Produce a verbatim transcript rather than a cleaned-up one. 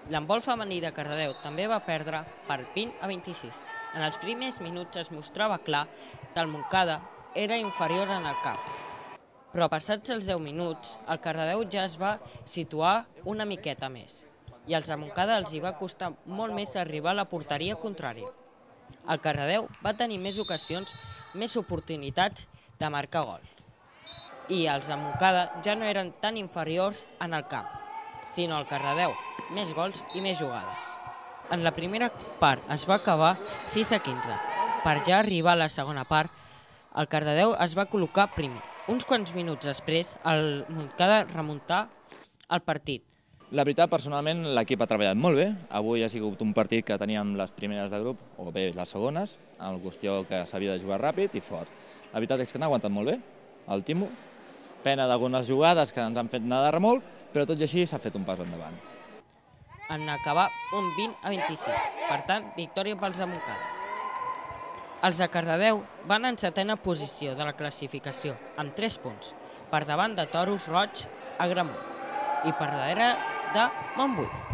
L'handbol femení de Cardedeu també va perdre per vint a vint-i-sis. En els primers minuts es mostrava clar que el Montcada era inferior en el camp. Però passats els deu minuts, el Cardedeu ja es va situar una miqueta més i als de Montcada els hi va costar molt més arribar a la porteria contrària. El Cardedeu va tenir més ocasions, més oportunitats de marcar gol. I els de Montcada ja no eren tan inferiors en el camp, sinó el Cardedeu, més gols i més jugades. En la primera part es va acabar sis a quinze. Per ja arribar a la segona part, el Cardedeu es va col·locar primer. Uns quants minuts després, el Montcada remuntà el partit. La veritat, personalment, l'equip ha treballat molt bé. Avui ha sigut un partit que teníem les primeres de grup, o bé les segones, en qüestió que s'havia de jugar ràpid i fort. La veritat és que han aguantat molt bé, el Timo. Pena d'algunes jugades que ens han fet anar de remolc, però tot i així s'ha fet un pas endavant. En acabar un vint a vint-i-sis, per tant, victòria pels de Montcada. Els de Cardedeu van en setena posició de la classificació, amb tres punts, per davant de Toros Roig a Gramunt i per darrere de Montbui.